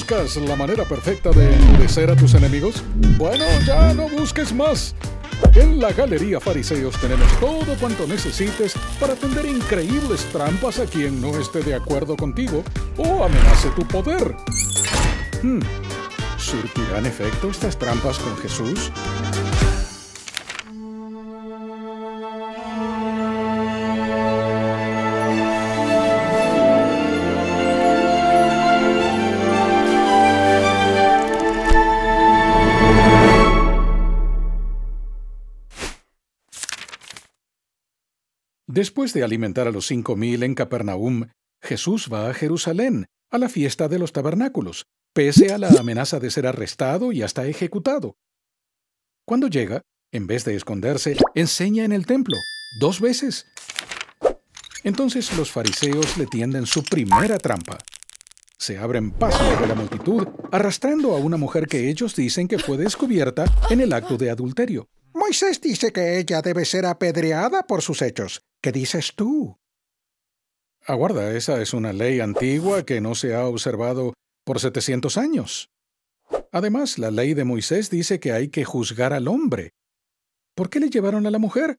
¿Buscas la manera perfecta de endurecer a tus enemigos? Bueno, ya no busques más. En la Galería Fariseos tenemos todo cuanto necesites para tender increíbles trampas a quien no esté de acuerdo contigo o amenace tu poder. ¿Surtirán efecto estas trampas con Jesús? Después de alimentar a los 5,000 en Capernaum, Jesús va a Jerusalén, a la fiesta de los tabernáculos, pese a la amenaza de ser arrestado y hasta ejecutado. Cuando llega, en vez de esconderse, enseña en el templo, 2 veces. Entonces los fariseos le tienden su primera trampa. Se abren paso de la multitud, arrastrando a una mujer que ellos dicen que fue descubierta en el acto de adulterio. Moisés dice que ella debe ser apedreada por sus hechos. ¿Qué dices tú? Aguarda, esa es una ley antigua que no se ha observado por 700 años. Además, la ley de Moisés dice que hay que juzgar al hombre. ¿Por qué le llevaron a la mujer?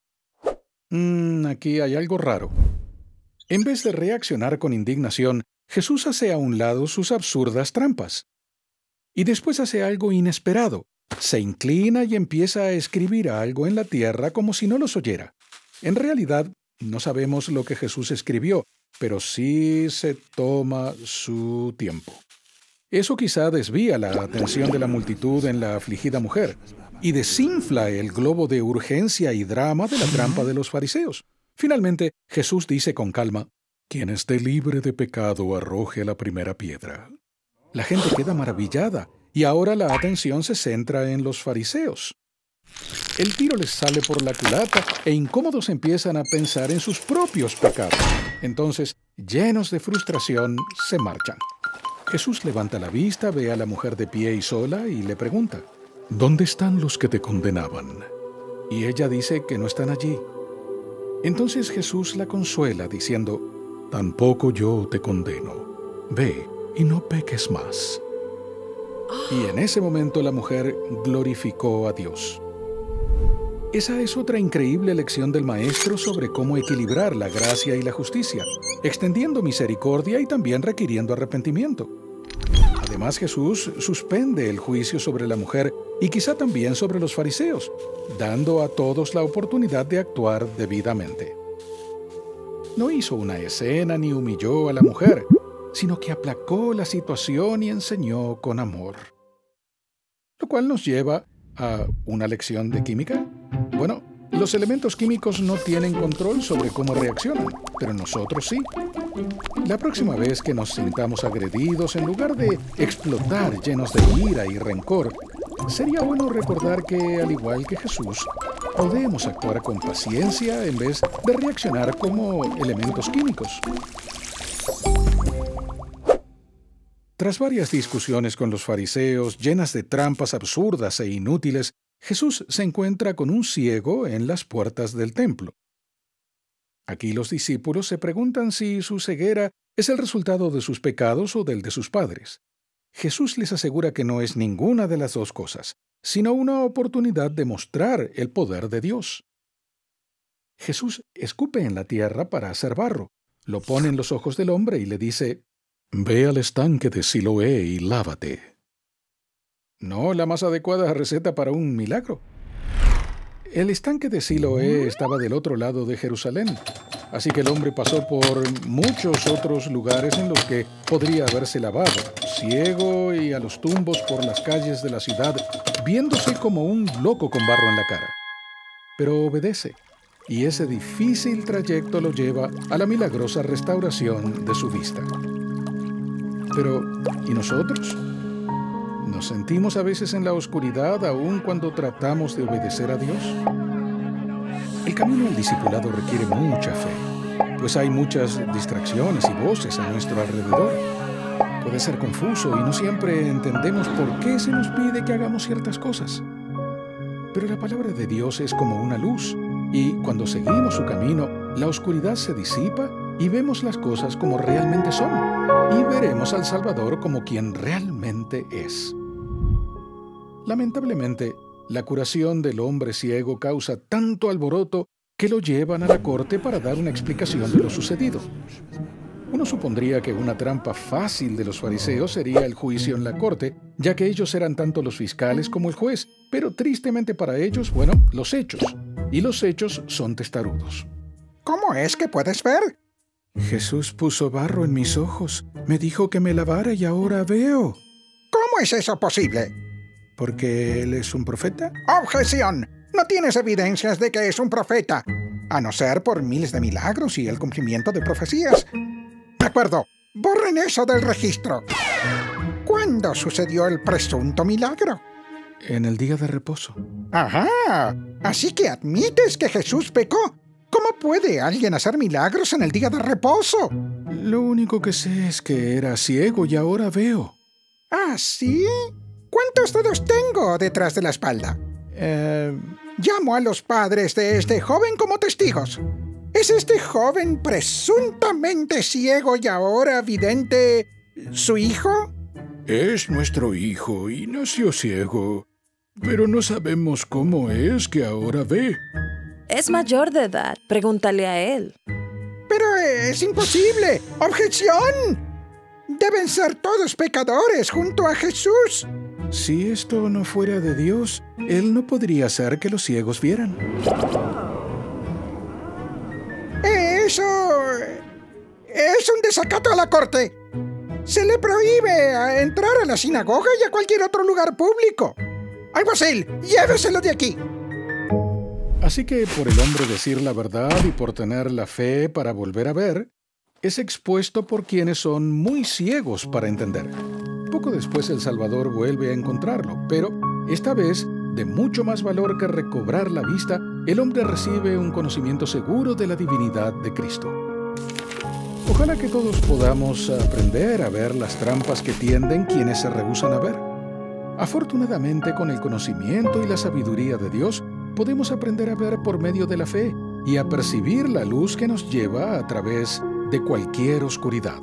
Aquí hay algo raro. En vez de reaccionar con indignación, Jesús hace a un lado sus absurdas trampas. Y después hace algo inesperado. Se inclina y empieza a escribir algo en la tierra como si no los oyera. En realidad, no sabemos lo que Jesús escribió, pero sí se toma su tiempo. Eso quizá desvía la atención de la multitud en la afligida mujer y desinfla el globo de urgencia y drama de la trampa de los fariseos. Finalmente, Jesús dice con calma: «Quien esté libre de pecado arroje la primera piedra». La gente queda maravillada y ahora la atención se centra en los fariseos. El tiro les sale por la culata e incómodos empiezan a pensar en sus propios pecados. Entonces, llenos de frustración, se marchan. Jesús levanta la vista, ve a la mujer de pie y sola y le pregunta: «¿Dónde están los que te condenaban?» Y ella dice que no están allí. Entonces Jesús la consuela diciendo: «Tampoco yo te condeno. Ve y no peques más». Y en ese momento la mujer glorificó a Dios. Esa es otra increíble lección del Maestro sobre cómo equilibrar la gracia y la justicia, extendiendo misericordia y también requiriendo arrepentimiento. Además, Jesús suspende el juicio sobre la mujer y quizá también sobre los fariseos, dando a todos la oportunidad de actuar debidamente. No hizo una escena ni humilló a la mujer, sino que aplacó la situación y enseñó con amor. Lo cual nos lleva a una lección de química. Bueno, los elementos químicos no tienen control sobre cómo reaccionan, pero nosotros sí. La próxima vez que nos sintamos agredidos, en lugar de explotar llenos de ira y rencor, sería bueno recordar que, al igual que Jesús, podemos actuar con paciencia en vez de reaccionar como elementos químicos. Tras varias discusiones con los fariseos, llenas de trampas absurdas e inútiles, Jesús se encuentra con un ciego en las puertas del templo. Aquí los discípulos se preguntan si su ceguera es el resultado de sus pecados o del de sus padres. Jesús les asegura que no es ninguna de las dos cosas, sino una oportunidad de mostrar el poder de Dios. Jesús escupe en la tierra para hacer barro, lo pone en los ojos del hombre y le dice: «Ve al estanque de Siloé y lávate». No la más adecuada receta para un milagro. El estanque de Siloé estaba del otro lado de Jerusalén, así que el hombre pasó por muchos otros lugares en los que podría haberse lavado, ciego y a los tumbos por las calles de la ciudad, viéndose como un loco con barro en la cara. Pero obedece, y ese difícil trayecto lo lleva a la milagrosa restauración de su vista. Pero, ¿y nosotros? ¿Nos sentimos a veces en la oscuridad aun cuando tratamos de obedecer a Dios? El camino al discipulado requiere mucha fe, pues hay muchas distracciones y voces a nuestro alrededor. Puede ser confuso y no siempre entendemos por qué se nos pide que hagamos ciertas cosas. Pero la palabra de Dios es como una luz, y cuando seguimos su camino, la oscuridad se disipa y vemos las cosas como realmente son, y veremos al Salvador como quien realmente es. Lamentablemente, la curación del hombre ciego causa tanto alboroto que lo llevan a la corte para dar una explicación de lo sucedido. Uno supondría que una trampa fácil de los fariseos sería el juicio en la corte, ya que ellos eran tanto los fiscales como el juez, pero tristemente para ellos, los hechos. Y los hechos son testarudos. ¿Cómo es que puedes ver? Jesús puso barro en mis ojos, me dijo que me lavara y ahora veo. ¿Cómo es eso posible? ¿Porque él es un profeta? ¡Objeción! No tienes evidencias de que es un profeta, a no ser por miles de milagros y el cumplimiento de profecías. De acuerdo, borren eso del registro. ¿Cuándo sucedió el presunto milagro? En el día de reposo. ¡Ajá! Así que admites que Jesús pecó. ¿Cómo puede alguien hacer milagros en el día de reposo? Lo único que sé es que era ciego y ahora veo. ¿Ah, sí? ¿Cuántos dedos tengo detrás de la espalda? Llamo a los padres de este joven como testigos. ¿Es este joven presuntamente ciego y ahora vidente su hijo? Es nuestro hijo y nació ciego, pero no sabemos cómo es que ahora ve. Es mayor de edad. Pregúntale a él. ¡Pero es imposible! ¡Objeción! Deben ser todos pecadores junto a Jesús. Si esto no fuera de Dios, Él no podría hacer que los ciegos vieran. ¡Eso es un desacato a la corte! Se le prohíbe entrar a la sinagoga y a cualquier otro lugar público. Alguacil, lléveselo de aquí. Así que por el hombre decir la verdad y por tener la fe para volver a ver, es expuesto por quienes son muy ciegos para entender. Poco después el Salvador vuelve a encontrarlo, pero esta vez, de mucho más valor que recobrar la vista, el hombre recibe un conocimiento seguro de la divinidad de Cristo. Ojalá que todos podamos aprender a ver las trampas que tienden quienes se rehúsan a ver. Afortunadamente, con el conocimiento y la sabiduría de Dios, podemos aprender a ver por medio de la fe y a percibir la luz que nos lleva a través de cualquier oscuridad.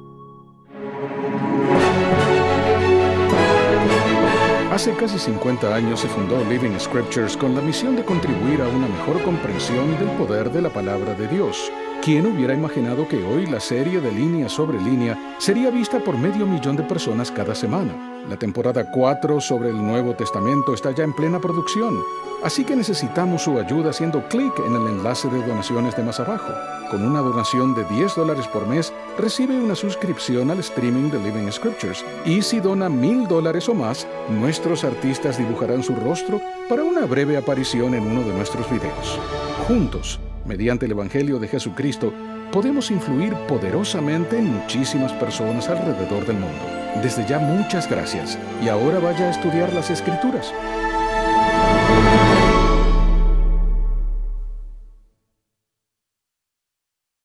Hace casi 50 años se fundó Living Scriptures con la misión de contribuir a una mejor comprensión del poder de la palabra de Dios. ¿Quién hubiera imaginado que hoy la serie de Línea sobre Línea sería vista por 500,000 de personas cada semana? La temporada 4 sobre el Nuevo Testamento está ya en plena producción, así que necesitamos su ayuda haciendo clic en el enlace de donaciones de más abajo. Con una donación de $10 por mes, recibe una suscripción al streaming de Living Scriptures. Y si dona $1,000 o más, nuestros artistas dibujarán su rostro para una breve aparición en uno de nuestros videos. Juntos, mediante el Evangelio de Jesucristo, podemos influir poderosamente en muchísimas personas alrededor del mundo. Desde ya muchas gracias. Y ahora vaya a estudiar las Escrituras.